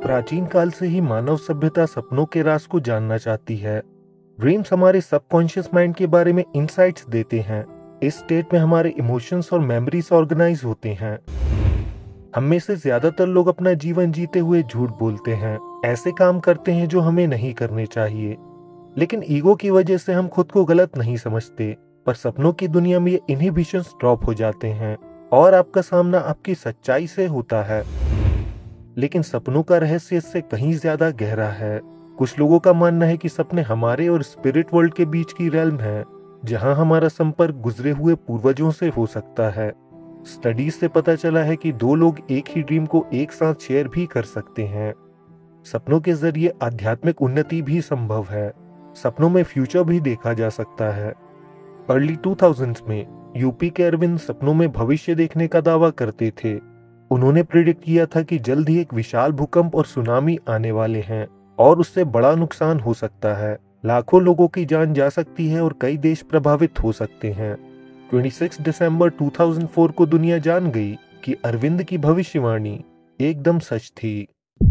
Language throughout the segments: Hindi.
प्राचीन काल से ही मानव सभ्यता सपनों के राज को जानना चाहती है। ड्रीम्स हमारे सबकॉन्शियस माइंड के बारे में इंसाइट्स देते हैं। इस स्टेट में हमारे इमोशंस और मेमोरीज ऑर्गेनाइज होते हैं। हम में से ज्यादातर लोग अपना जीवन जीते हुए झूठ बोलते हैं, ऐसे काम करते हैं जो हमें नहीं करने चाहिए, लेकिन ईगो की वजह से हम खुद को गलत नहीं समझते। पर सपनों की दुनिया में ये इनहिबिशंस ड्रॉप हो जाते हैं और आपका सामना आपकी सच्चाई से होता है। लेकिन सपनों का रहस्य इससे कहीं ज्यादा गहरा है। कुछ लोगों का मानना है कि सपने हमारे और स्पिरिट वर्ल्ड के बीच की रेल्म है, जहां हमारा संपर्क गुजरे हुए पूर्वजों से हो सकता है। स्टडीज से पता चला है कि दो लोग एक ही ड्रीम को एक साथ शेयर भी कर सकते हैं। सपनों के जरिए आध्यात्मिक उन्नति भी संभव है। सपनों में फ्यूचर भी देखा जा सकता है। अर्ली 2000s में यूपी के अरविंद सपनों में भविष्य देखने का दावा करते थे। उन्होंने प्रिडिक्ट किया था कि जल्द ही एक विशाल भूकंप और सुनामी आने वाले हैं और उससे बड़ा नुकसान हो सकता है। लाखों लोगों की जान जा सकती है और कई देश प्रभावित हो सकते हैं। 26 दिसंबर 2004 को दुनिया जान गई कि अरविंद की भविष्यवाणी एकदम सच थी।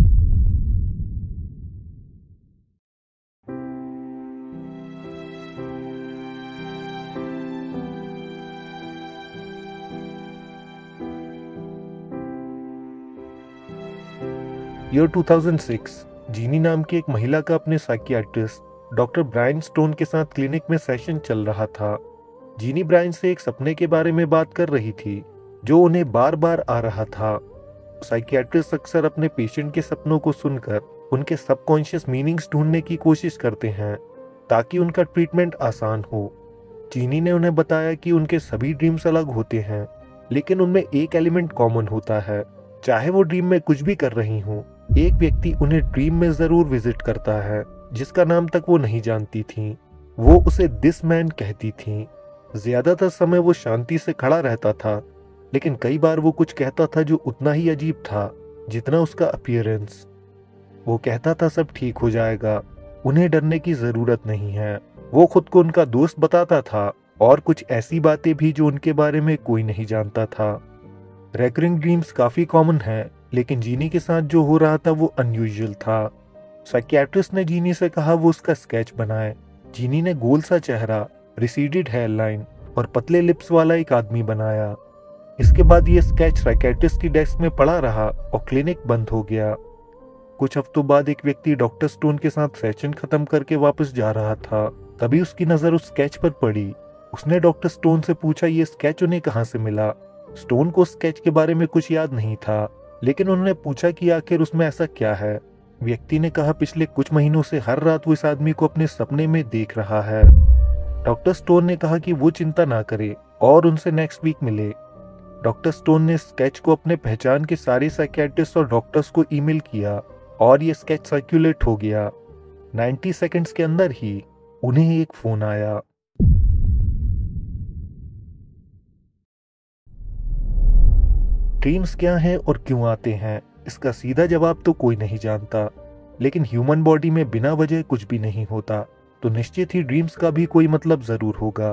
ईयर 2006 जीनी नाम की एक महिला का अपने साइकियाट्रिस्ट डॉक्टर ब्रायन स्टोन के साथ क्लिनिक में सेशन चल रहा था। जीनी ब्रायन से एक सपने के बारे में बात कर रही थी जो उन्हें बार बार आ रहा था। साइकियाट्रिस्ट अक्सर अपने पेशेंट के सपनों को सुनकर उनके सबकॉन्शियस मीनिंग्स ढूंढने की कोशिश करते हैं ताकि उनका ट्रीटमेंट आसान हो। जीनी ने उन्हें बताया कि उनके सभी ड्रीम्स अलग होते हैं, लेकिन उनमें एक एलिमेंट कॉमन होता है। चाहे वो ड्रीम में कुछ भी कर रही हो, एक व्यक्ति उन्हें ड्रीम में जरूर विजिट करता है, जिसका नाम तक वो नहीं जानती थी। वो उसे दिस मैन कहती थी। ज्यादातर समय वो शांति से खड़ा रहता था, लेकिन कई बार वो कुछ कहता था जो उतना ही अजीब था जितना उसका अपीयरेंस। वो कहता था सब ठीक हो जाएगा, उन्हें डरने की जरूरत नहीं है। वो खुद को उनका दोस्त बताता था और कुछ ऐसी बातें भी जो उनके बारे में कोई नहीं जानता था। रेकरिंग ड्रीम्स काफी कॉमन है, लेकिन जीनी के साथ जो हो रहा था वो अनयूजुअल था। साइकियाट्रिस्ट ने जीनी से कहा वो उसका स्केच बनाए। जीनी ने गोल सा चेहरा, रिसीडेड हेयरलाइन और पतले लिप्स वाला एक आदमी बनाया। इसके बाद ये स्केच साइकियाट्रिस्ट की डेस्क में पड़ा रहा और क्लिनिक बंद हो गया। कुछ हफ्तों बाद एक व्यक्ति डॉक्टर स्टोन के साथ सेशन खत्म करके वापस जा रहा था। तभी उसकी नजर उस स्केच पर पड़ी। उसने डॉक्टर स्टोन से पूछा ये स्केच उन्हें कहाँ से मिला। स्टोन को स्केच के बारे में कुछ याद नहीं था, लेकिन उन्होंने पूछा कि आखिर उसमें ऐसा क्या है। व्यक्ति ने कहा पिछले कुछ महीनों से हर रात वो इस आदमी को अपने सपने में देख रहा है। डॉक्टर स्टोन ने कहा कि वो चिंता ना करे और उनसे नेक्स्ट वीक मिले। डॉक्टर स्टोन ने स्केच को अपने पहचान के सारे साइकियाट्रिस्ट और डॉक्टर्स को ईमेल किया और ये स्केच सर्कुलेट हो गया। 90 सेकंड्स के अंदर ही उन्हें एक फोन आया। ड्रीम्स क्या हैं और क्यों आते हैं, इसका सीधा जवाब तो कोई नहीं जानता, लेकिन ह्यूमन बॉडी में बिना वजह कुछ भी नहीं होता, तो निश्चित ही ड्रीम्स का भी कोई मतलब जरूर होगा।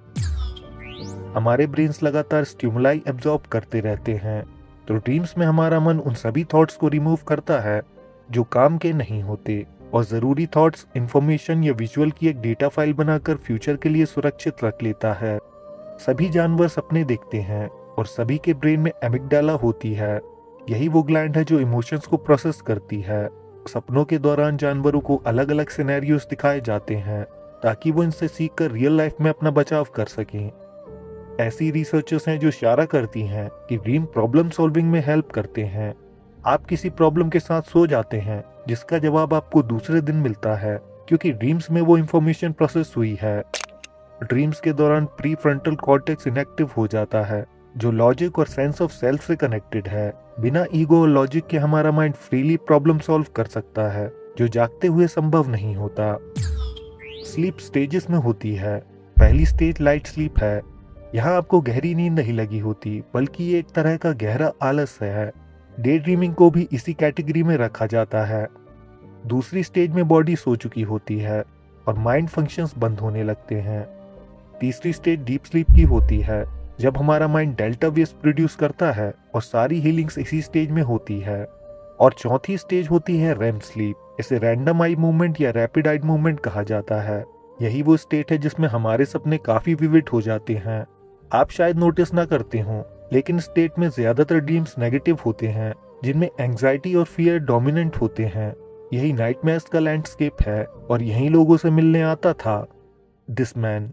हमारे ब्रेन्स लगातार स्टिमुलाई एब्जॉर्ब करते रहते हैं, तो ड्रीम्स में हमारा मन उन सभी थॉट्स को रिमूव करता है जो काम के नहीं होते और जरूरी थॉट्स, इंफॉर्मेशन या विजुअल की एक डेटा फाइल बनाकर फ्यूचर के लिए सुरक्षित रख लेता है। सभी जानवर सपने देखते हैं और सभी के ब्रेन में एमिगडाला होती है। यही वो ग्लैंड है जो इमोशंस को प्रोसेस करती है। सपनों के दौरान जानवरों को अलग अलग सिनेरियोस दिखाए जाते हैं ताकि वो इनसे सीखकर रियल लाइफ में अपना बचाव कर सकें। ऐसी रिसर्चर्स हैं जो इशारा करती हैं कि ड्रीम प्रॉब्लम सॉल्विंग में हेल्प करते हैं। आप किसी प्रॉब्लम के साथ सो जाते हैं जिसका जवाब आपको दूसरे दिन मिलता है, क्योंकि ड्रीम्स में वो इंफॉर्मेशन प्रोसेस हुई है। ड्रीम्स के दौरान प्री फ्रंटल कॉर्टेक्स इनएक्टिव हो जाता है, जो लॉजिक और सेंस ऑफ सेल्फ से कनेक्टेड है। बिना ईगो और लॉजिक के हमारा माइंड फ्रीली प्रॉब्लम सॉल्व कर सकता है, जो जागते हुए संभव नहीं होता। स्लीप स्टेजेस में होती है। पहली स्टेज लाइट स्लीप है। यहाँ आपको गहरी नींद नहीं लगी होती, बल्कि ये एक तरह का गहरा आलस है। डे ड्रीमिंग को भी इसी कैटेगरी में रखा जाता है। दूसरी स्टेज में बॉडी सो चुकी होती है और माइंड फंक्शंस बंद होने लगते हैं। तीसरी स्टेज डीप स्लीप की होती है, जब हमारा माइंड डेल्टा वेव्स प्रोड्यूस करता है और सारी हीलिंग्स इसी स्टेज में होती है। और चौथी स्टेज होती है रेम स्लीप। इसे रैंडम आई मूवमेंट या रैपिड आई मूवमेंट कहा जाता है। यही वो स्टेट है जिसमें हमारे सपने काफी विविड हो जाते हैं। आप शायद नोटिस ना करते हो, लेकिन स्टेट में ज्यादातर ड्रीम्स नेगेटिव होते हैं, जिनमें एंग्जाइटी और फियर डोमिनेंट होते हैं। यही नाइटमेयर्स का लैंडस्केप है और यही लोगों से मिलने आता था दिस मैन।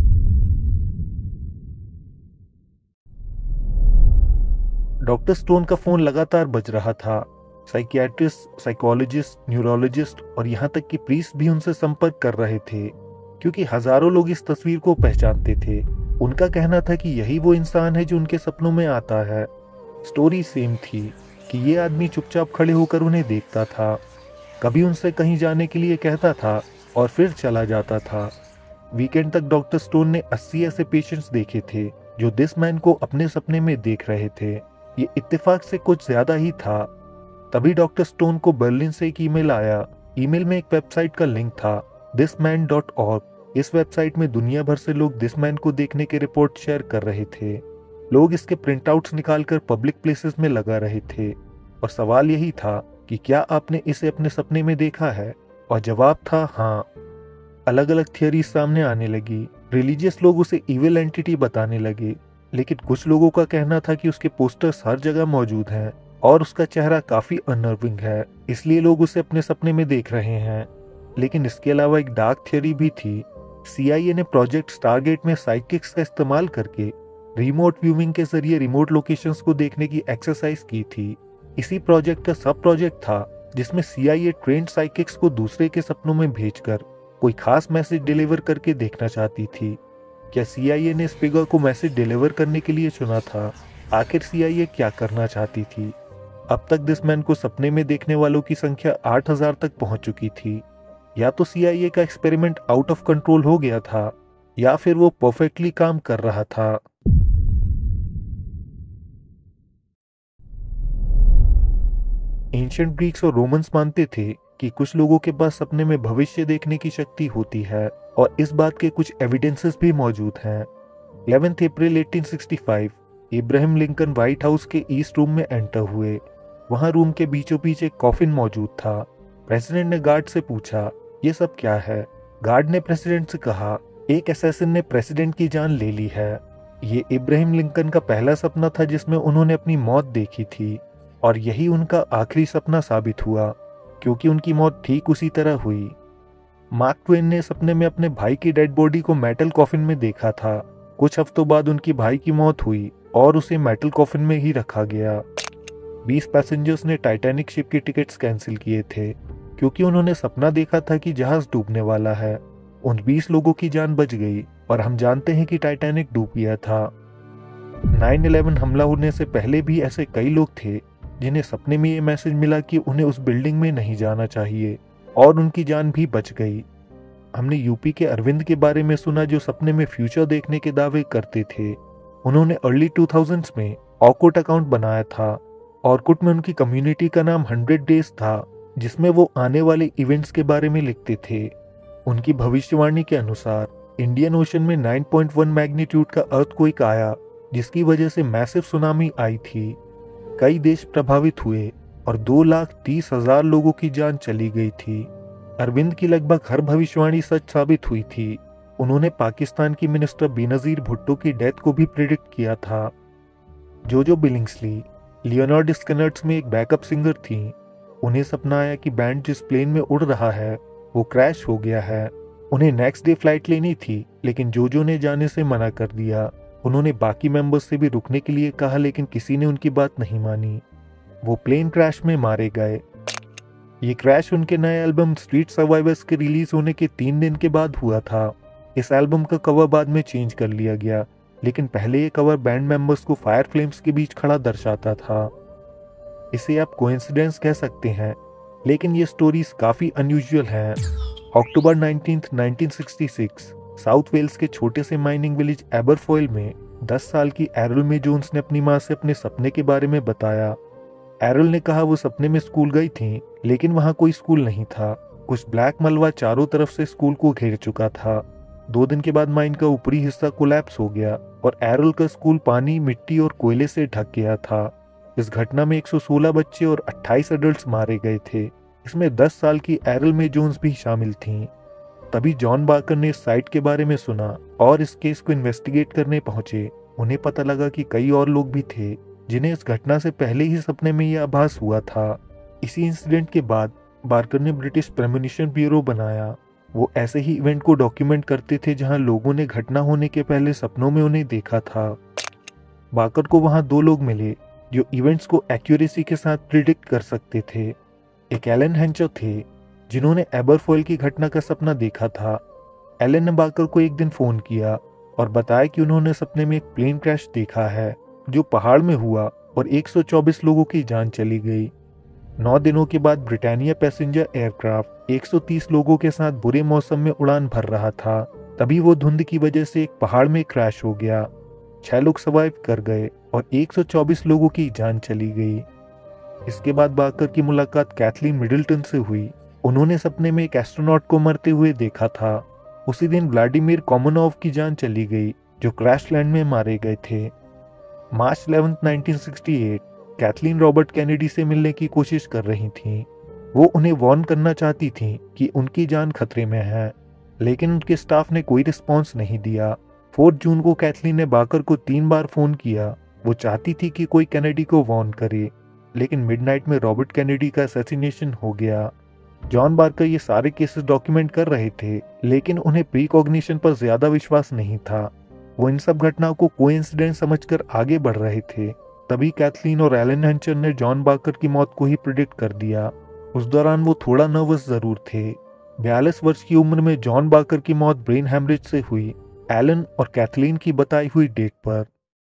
डॉक्टर स्टोन का फोन लगातार बज रहा था। साइकियाट्रिस्ट, साइकोलॉजिस्ट, न्यूरोलॉजिस्ट और यहाँ तक कि प्रीस्ट भी उनसे संपर्क कर रहे थे, क्योंकि हजारों लोग इस तस्वीर को पहचानते थे। उनका कहना था कि यही वो इंसान है जो उनके सपनों में आता है। स्टोरी सेम थी कि ये आदमी चुपचाप खड़े होकर उन्हें देखता था, कभी उनसे कहीं जाने के लिए कहता था और फिर चला जाता था। वीकेंड तक डॉक्टर स्टोन ने 80 ऐसे पेशेंट्स देखे थे जो दिस मैन को अपने सपने में देख रहे थे। ये इत्तेफाक से कुछ ज्यादा ही था। तभी डॉक्टर स्टोन को बर्लिन से एक ईमेल आया। ईमेल में एक वेबसाइट का लिंक था, thisman.org। इस वेबसाइट में दुनिया भर से लोग दिस मैन को देखने के रिपोर्ट शेयर कर रहे थे। लोग इसके प्रिंटआउट्स निकालकर पब्लिक प्लेसेस में लगा रहे थे और सवाल यही था कि क्या आपने इसे अपने सपने में देखा है, और जवाब था हाँ। अलग अलग थियरीज सामने आने लगी। रिलीजियस लोग उसे इविल एंटिटी बताने लगे, लेकिन कुछ लोगों का कहना था कि उसके पोस्टर्स हर जगह मौजूद हैं और उसका चेहरा काफी अनर्विंग है, इसलिए लोग उसे अपने सपने में देख रहे हैं। लेकिन इसके अलावा एक डार्क थियरी भी थी। CIA ने प्रोजेक्ट स्टारगेट में साइकिक्स का इस्तेमाल करके रिमोट व्यूइंग के जरिए रिमोट लोकेशंस को देखने की एक्सरसाइज की थी। इसी प्रोजेक्ट का सब प्रोजेक्ट था जिसमें CIA ट्रेंड साइकिक्स को दूसरे के सपनों में भेजकर कोई खास मैसेज डिलीवर करके देखना चाहती थी। क्या CIA ने इस फिगर को मैसेज डिलीवर करने के लिए चुना था? आखिर CIA क्या करना चाहती थी? अब तक दिस मैन को सपने में देखने वालों की संख्या 8000 तक पहुंच चुकी थी। या तो CIA का एक्सपेरिमेंट आउट ऑफ कंट्रोल हो गया था, या फिर वो परफेक्टली काम कर रहा था। एंशिएंट ग्रीक्स और रोमन्स मानते थे कि कुछ लोगों के पास सपने में भविष्य देखने की शक्ति होती है, और इस बात के कुछ एविडेंसेस भी मौजूद हैं। 11 अप्रैल 1865 इब्राहिम लिंकन व्हाइट हाउस के ईस्ट रूम में एंटर हुए। वहां रूम के बीचों बीच एक कॉफिन मौजूद था। प्रेसिडेंट ने गार्ड से पूछा, ये सब क्या है? गार्ड ने प्रेसिडेंट से कहा, एक असैसिन ने प्रेसिडेंट की जान ले ली है। ये इब्राहिम लिंकन का पहला सपना था जिसमें उन्होंने अपनी मौत देखी थी, और यही उनका आखिरी सपना साबित हुआ, क्योंकि उनकी मौत ठीक उसी तरह हुई। मार्क ट्वेन ने सपने में अपने भाई की डेड बॉडी को मेटल कॉफिन में देखा था। कुछ हफ्तों बाद उनकी भाई की मौत हुई और उसे मेटल कॉफिन में ही रखा गया। 20 पैसेंजर्स ने टाइटैनिक शिप की टिकट्स कैंसिल किए थे, क्योंकि उन्होंने सपना देखा था कि जहाज डूबने वाला है। उन 20 लोगों की जान बच गई, और हम जानते हैं कि टाइटैनिक डूब गया था। 9/11 हमला होने से पहले भी ऐसे कई लोग थे जिन्हें सपने में ये मैसेज मिला कि उन्हें उस बिल्डिंग में नहीं जाना चाहिए, और उनकी जान भी बच गई। हमने यूपी के अरविंद के बारे में सुना, जो सपने में फ्यूचर देखने के दावे करते थे। उन्होंने अर्ली 2000s में ऑर्कुट अकाउंट बनाया था। ऑर्कुट में उनकी कम्युनिटी का नाम 100 डेज था, जिसमें वो आने वाले इवेंट्स के बारे में लिखते थे। उनकी भविष्यवाणी के अनुसार इंडियन ओशन में 9.1 मैग्नीट्यूड का अर्थक्वेक आया, जिसकी वजह से मैसिव सुनामी आई थी। कई देश प्रभावित हुए और 2,30,000 लोगों की जान चली गई थी। अरविंद की लगभग हर भविष्यवाणी सच साबित हुई थी। उन्होंने पाकिस्तान की मिनिस्टर बेनजीर भुट्टो की डेथ को भी प्रिडिक्ट किया था। जोजो बिलिंग्सली लियोनार्ड स्किनर्स में एक बैकअप सिंगर थी। उन्हें सपना आया कि बैंड जिस प्लेन में उड़ रहा है वो क्रैश हो गया है। उन्हें नेक्स्ट डे फ्लाइट लेनी थी, लेकिन जोजो ने जाने से मना कर दिया। उन्होंने बाकी मेंबर्स से भी रुकने के लिए कहा, लेकिन किसी ने उनकी बात नहीं मानी। वो प्लेन क्रैश में मारे गए। ये क्रैश उनके नए एल्बम स्ट्रीट सर्वाइवर्स के रिलीज होने के 3 दिन के बाद हुआ था। इस एल्बम का कवर बाद में चेंज कर लिया गया, लेकिन पहले ये कवर बैंड मेंबर्स को फायर फ्लेम्स के बीच खड़ा दर्शाता था। इसे आप कोइंसिडेंस कह सकते हैं, लेकिन ये स्टोरीज काफी अनयूजुअल हैं। अक्टूबर 19, 1966 साउथ वेल्स के छोटे से माइनिंग विलेज एबरफॉयल में 10 साल की एरल मे जोन्स ने अपनी मां से अपने सपने के बारे में बताया। एरल ने कहा वो सपने में स्कूल गई थी, लेकिन वहां कोई स्कूल नहीं था। कुछ ब्लैक मलबा चारों तरफ से स्कूल को घेर चुका था। 2 दिन के बाद माइन का ऊपरी हिस्सा कोलैप्स हो गया और एरल का स्कूल पानी, मिट्टी और कोयले से ढक गया था। इस घटना में 116 बच्चे और 28 एडल्ट्स मारे गए थे। इसमें 10 साल की एरल मे जोन्स भी शामिल थीं। तभी जॉन बाकर ने इस साइट के बारे में सुना और इस केस को इन्वेस्टिगेट करने पहुंचे। उन्हें पता लगा कि कई और लोग भी थे जिन्हें इस घटना से पहले ही सपने में यह आभास हुआ था। इसी इंसिडेंट के बाद बार्कर ने ब्रिटिश प्रेमोनिशन ब्यूरो बनाया। वो ऐसे ही इवेंट को डॉक्यूमेंट करते थे जहां लोगों ने घटना होने के पहले सपनों में उन्हें देखा था। बाकर को वहां 2 लोग मिले जो इवेंट्स को एक्यूरेसी के साथ प्रिडिक्ट कर सकते थे। एक एलन हेंचर थे जिन्होंने एबरफॉयल की घटना का सपना देखा था। एलन ने बाकर को एक दिन फोन किया और बताया कि उन्होंने सपने में एक प्लेन क्रैश देखा है जो पहाड़ में हुआ और 124 लोगों की जान चली गई। 9 दिनों के बाद ब्रिटानिया पैसेंजर एयरक्राफ्ट 130 लोगों के साथ बुरे मौसम में उड़ान भर रहा था। तभी वो धुंध की वजह से एक पहाड़ में क्रैश हो गया। 6 लोग सर्वाइव कर गए और 124 लोगों की जान चली गई। इसके बाद बाकर की मुलाकात कैथलीन मिडल्टन से हुई। उन्होंने सपने में एक एस्ट्रोनॉट को मरते हुए देखा था। उसी दिन व्लादिमीर कोमोनोव की जान चली गई जो क्रैश लैंड में मारे गए थे। मार्च 11, 1968 कैथलीन रॉबर्ट कैनेडी से मिलने की कोशिश कर रही थीं। वो उन्हें वार्न करना चाहती थीं कि उनकी जान खतरे में है, लेकिन उनके स्टाफ ने कोई रिस्पॉन्स नहीं दिया। 4 जून को कैथलीन ने बाकर को 3 बार फोन किया। वो चाहती थी कि कोई कैनेडी को वार्न करे, लेकिन मिडनाइट में रॉबर्ट कैनेडी का असैसिनेशन हो गया। जॉन बाकर ये सारे केसेस डॉक्यूमेंट कर रहे थे, लेकिन उन्हें प्रीकॉग्निशन पर ज्यादा विश्वास नहीं था। वो इन सब घटनाओं को कोइंसिडेंस समझकर आगे बढ़ रहे थे। तभी कैथलीन और एलन हेंचर ने जॉन बाकर की मौत को ही प्रिडिक्ट कर दिया। उस दौरान वो थोड़ा नर्वस जरूर थे। 42 वर्ष की उम्र में जॉन बाकर की मौत ब्रेन हैमरेज से हुई, एलन और कैथलीन की बताई हुई डेट पर।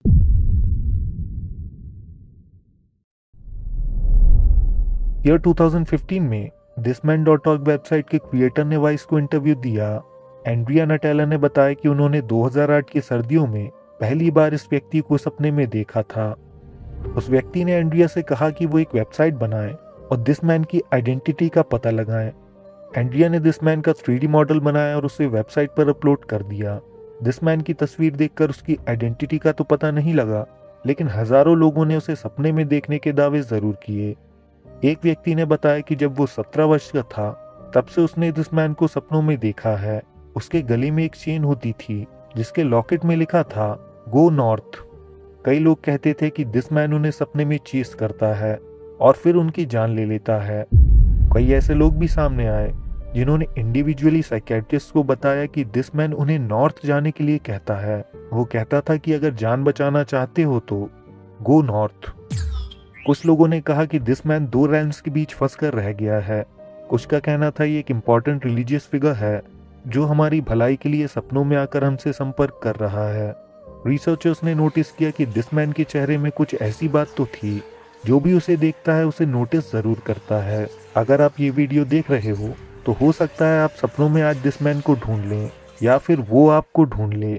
ईयर 2015 में thisman.org वेबसाइट के क्रिएटर ने वाइस को इंटरव्यू दिया। एंड्रिया नटेला ने बताया कि उन्होंने 2008 की सर्दियों में पहली बार इस व्यक्ति को सपने में देखा था। उस व्यक्ति ने एंड्रिया से कहा कि वो एक वेबसाइट बनाए और दिस मैन की आइडेंटिटी का पता लगाएं। एंड्रिया ने दिस मैन का 3D मॉडल बनाया और उसे वेबसाइट पर अपलोड कर दिया। दिस मैन की तस्वीर देखकर उसकी आइडेंटिटी का तो पता नहीं लगा, लेकिन हजारों लोगों ने उसे सपने में देखने के दावे जरूर किए। एक व्यक्ति ने बताया कि जब वो 17 वर्ष का था तब से उसने दिस मैन को सपनों में देखा है। उसके गले में एक चेन होती थी जिसके लॉकेट में लिखा था गो नॉर्थ। कई लोग कहते थे कि दिस मैन उन्हें सपने में चीज करता है और फिर उनकी जान ले लेता है। कई ऐसे लोग भी सामने आए जिन्होंने इंडिविजुअली साइकियाट्रिस्ट को बताया कि दिस मैन उन्हें नॉर्थ जाने के लिए कहता है। वो कहता था कि अगर जान बचाना चाहते हो तो गो नॉर्थ। कुछ लोगों ने कहा कि दिस मैन 2 रैल्म्स के बीच फंस कर रह गया है। कुछ का कहना था ये एक इम्पॉर्टेंट रिलीजियस फिगर है जो हमारी भलाई के लिए सपनों में आकर हमसे संपर्क कर रहा है। रिसर्चर्स ने नोटिस किया कि दिस मैन के चेहरे में कुछ ऐसी बात तो थी जो भी उसे देखता है उसे नोटिस जरूर करता है। अगर आप ये वीडियो देख रहे हो तो सकता है आप सपनों में आज दिस मैन को ढूंढ लें या फिर वो आपको ढूंढ ले।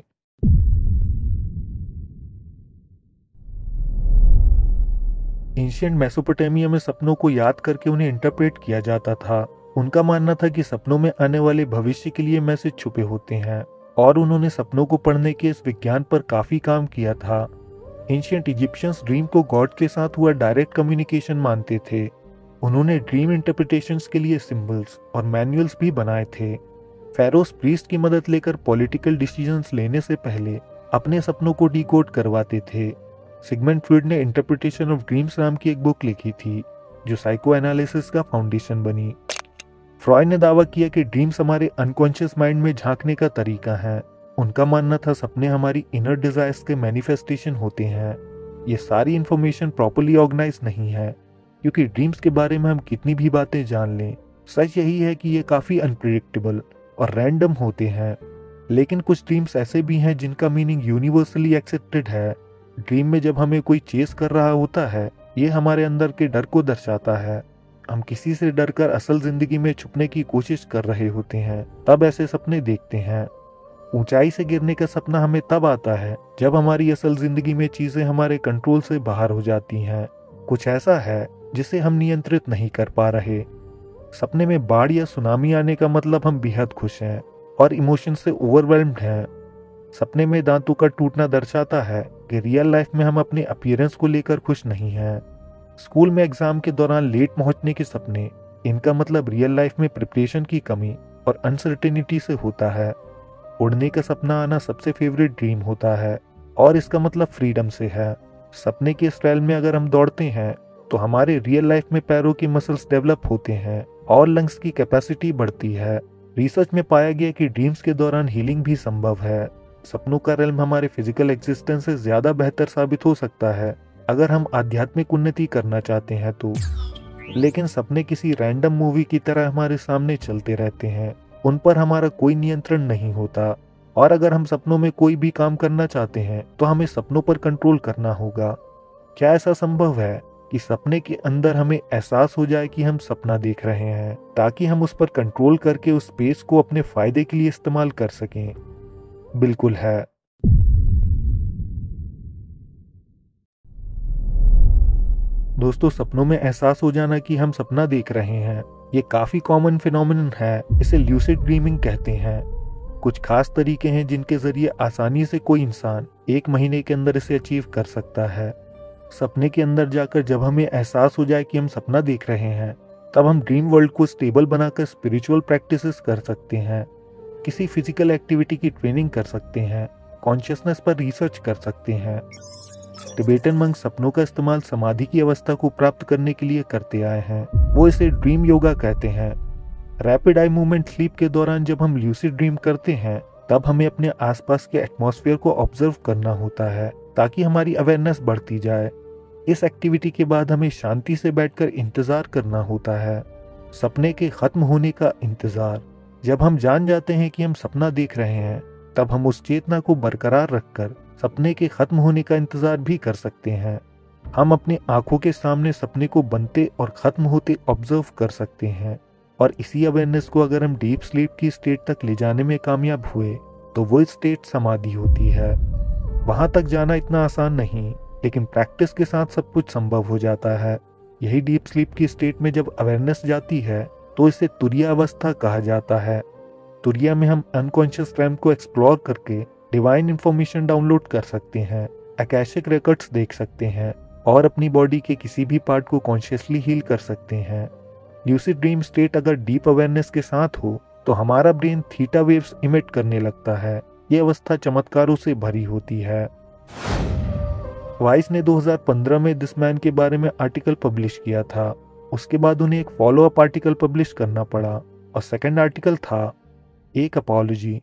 एंशिएंट मेसोपोटामिया में सपनों को याद करके उन्हें इंटरप्रेट किया जाता था। उनका मानना था कि सपनों में आने वाले भविष्य के लिए मैसेज छुपे होते हैं और उन्होंने सपनों को पढ़ने के इस विज्ञान पर काफी काम किया था। एंशिएंट इजिप्शियंस ड्रीम को गॉड के साथ हुआ डायरेक्ट कम्युनिकेशन मानते थे। उन्होंने ड्रीम इंटरप्रिटेशंस के लिए सिंबल्स और मैनुअल्स भी बनाए थे। फेरोस प्रीस्ट की मदद लेकर पॉलिटिकल डिसीजंस लेने से पहले अपने सपनों को डिकोड करवाते थे। सिगमंड फ्रॉइड ने इंटरप्रिटेशन ऑफ ड्रीम्स नाम की एक बुक लिखी थी जो साइको एनालिसिस का फाउंडेशन बनी। फ्रॉइड ने दावा किया कि ड्रीम्स हमारे अनकॉन्शियस माइंड में झांकने का तरीका है। उनका मानना था सपने हमारी इनर डिजायर्स के मैनिफेस्टेशन होते हैं। ये सारी इंफॉर्मेशन प्रॉपर्ली ऑर्गेनाइज नहीं है क्योंकि ड्रीम्स के बारे में हम कितनी भी बातें जान लें, सच यही है कि ये काफी अनप्रिडिक्टेबल और रैंडम होते हैं। लेकिन कुछ ड्रीम्स ऐसे भी हैं जिनका मीनिंग यूनिवर्सली एक्सेप्टेड है। ड्रीम में जब हमें कोई चेस कर रहा होता है, ये हमारे अंदर के डर को दर्शाता है। हम किसी से डरकर असल जिंदगी में छुपने की कोशिश कर रहे होते हैं, तब ऐसे सपने देखते हैं। ऊंचाई से गिरने का सपना हमें तब आता है जब हमारी असल जिंदगी में चीजें हमारे कंट्रोल से बाहर हो जाती हैं। कुछ ऐसा है जिसे हम नियंत्रित नहीं कर पा रहे। सपने में बाढ़ या सुनामी आने का मतलब हम बेहद खुश हैं और इमोशन से ओवरवेल्म्ड हैं। सपने में दांतों का टूटना दर्शाता है कि रियल लाइफ में हम अपने अपीयरेंस को लेकर खुश नहीं हैं। स्कूल में एग्जाम के दौरान लेट पहुंचने के सपने, इनका मतलब रियल लाइफ में प्रिपरेशन की कमी और अनसर्टेनिटी से होता है। उड़ने का सपना आना सबसे फेवरेट ड्रीम होता है और इसका मतलब फ्रीडम से है। सपने के स्टाइल में अगर हम दौड़ते हैं तो हमारे रियल लाइफ में पैरों के मसल्स डेवलप होते हैं और लंग्स की कैपेसिटी बढ़ती है। रिसर्च में पाया गया कि ड्रीम्स के दौरान हीलिंग भी संभव है। सपनों का रेल्म हमारे फिजिकल एग्जिस्टेंस से ज्यादा बेहतर साबित हो सकता है अगर हम आध्यात्मिक उन्नति करना चाहते हैं तो। लेकिन सपने किसी रैंडम मूवी की तरह हमारे सामने चलते रहते हैं, उन पर हमारा कोई नियंत्रण नहीं होता। और अगर हम सपनों में कोई भी काम करना चाहते हैं तो हमें सपनों पर कंट्रोल करना होगा। क्या ऐसा संभव है कि सपने के अंदर हमें एहसास हो जाए कि हम सपना देख रहे हैं, ताकि हम उस पर कंट्रोल करके उस स्पेस को अपने फायदे के लिए इस्तेमाल कर सकें? बिल्कुल है। दोस्तों, सपनों में एहसास हो जाना कि हम सपना देख रहे हैं, ये काफी कॉमन फिनोमिनन है। इसे ल्यूसिड ड्रीमिंग कहते हैं। कुछ खास तरीके हैं जिनके जरिए आसानी से कोई इंसान 1 महीने के अंदर इसे अचीव कर सकता है। सपने के अंदर जाकर जब हमें एहसास हो जाए कि हम सपना देख रहे हैं, तब हम ड्रीम वर्ल्ड को स्टेबल बनाकर स्पिरिचुअल प्रैक्टिसेस कर सकते हैं, किसी फिजिकल एक्टिविटी की ट्रेनिंग कर सकते हैं, कॉन्शियसनेस पर रिसर्च कर सकते हैं। टिबेटन मंक सपनों का इस्तेमाल समाधि की अवस्था को प्राप्त करने के लिए करते आए हैं। वो इसे ड्रीम योगा कहते हैं। रैपिड आई मूवमेंट स्लीप के दौरान जब हम ल्यूसिड ड्रीम करते हैं, तब हमें अपने आसपास के एटमॉस्फेयर को ऑब्जर्व करना होता है ताकि हमारी अवेयरनेस बढ़ती जाए। इस एक्टिविटी के बाद हमें शांति से बैठकर इंतजार करना होता है, सपने के खत्म होने का इंतजार। जब हम जान जाते हैं कि हम सपना देख रहे हैं, तब हम उस चेतना को बरकरार रखकर सपने के खत्म होने का इंतजार भी कर सकते हैं। हम अपनी आंखों के सामने सपने को बनते और खत्म होते ऑब्जर्व कर सकते हैं, और इसी अवेयरनेस को अगर हम डीप स्लीप की स्टेट तक ले जाने में कामयाब हुए तो वो स्टेट समाधि होती है। वहां तक जाना इतना आसान नहीं, लेकिन प्रैक्टिस के साथ सब कुछ संभव हो जाता है। यही डीप स्लीप की स्टेट में जब अवेयरनेस जाती है तो इसे तुरिया अवस्था कहा जाता है। तुरिया में हम अनकॉन्शियस रैम को एक्सप्लोर करके डिवाइन इंफॉर्मेशन डाउनलोड कर सकते हैं, अकैशिक रिकॉर्ड्स देख सकते हैं और अपनी बॉडी के किसी भी पार्ट को कॉन्शियसली हील कर सकते हैं। ल्यूसिड ड्रीम स्टेट अगर डीप अवेयरनेस के साथ हो तो हमारा ब्रेन थीटा वेव्स इमिट करने लगता है। ये अवस्था चमत्कारों से भरी होती है। वाइस ने 2015 में दिस मैन के बारे में आर्टिकल पब्लिश किया था। उसके बाद उन्हें एक फॉलो अप आर्टिकल पब्लिश करना पड़ा, और सेकंड आर्टिकल था एक अपॉलॉजी।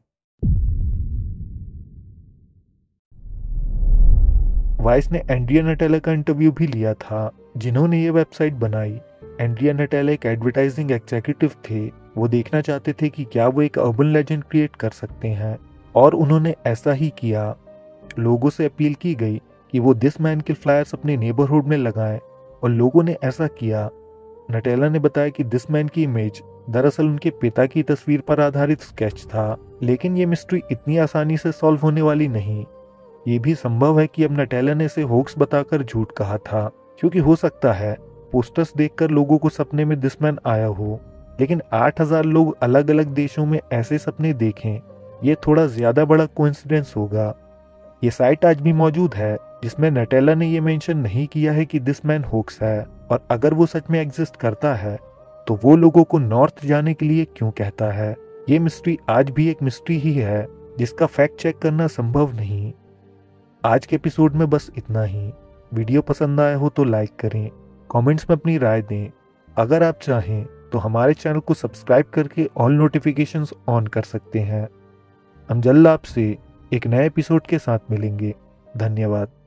वाइस ने एंड्रिया नटेला का इंटरव्यू भी लिया था, जिन्होंने ये वेबसाइट बनाई। एंड्रिया नटेला एक एडवर्टाइजिंग एग्जीक्यूटिव थे। वो देखना चाहते थे कि क्या वो एक अर्बन लेजेंड क्रिएट कर सकते हैं, और उन्होंने ऐसा ही किया। लोगों से अपील की गई कि वो दिस मैन के फ्लायर्स अपने नेबरहुड में लगाएं, और लोगों ने ऐसा किया। नटेला ने बताया कि दिस मैन की इमेज दरअसल उनके पिता की तस्वीर पर आधारित स्केच था, लेकिन ये मिस्ट्री इतनी आसानी से सॉल्व होने वाली नहीं। ये भी संभव है कि अब नटेला ने इसे होक्स बताकर झूठ कहा था, क्योंकि हो सकता है पोस्टर्स देखकर लोगों को सपने में दिस मैन आया हो, लेकिन 8000 लोग अलग अलग देशों में ऐसे सपने देखें, ये थोड़ा ज्यादा बड़ा कोइंसिडेंस होगा। ये साइट आज भी मौजूद है, जिसमें नटेला ने ये मेंशन नहीं किया है कि दिस मैन होक्स है, और अगर वो सच में एग्जिस्ट करता है तो वो लोगों को नॉर्थ जाने के लिए क्यों कहता है। ये मिस्ट्री आज भी एक मिस्ट्री ही है, जिसका फैक्ट चेक करना संभव नहीं। आज के एपिसोड में बस इतना ही। वीडियो पसंद आया हो तो लाइक करें, कमेंट्स में अपनी राय दें। अगर आप चाहें तो हमारे चैनल को सब्सक्राइब करके ऑल नोटिफिकेशंस ऑन कर सकते हैं। हम जल्द आपसे एक नए एपिसोड के साथ मिलेंगे। धन्यवाद।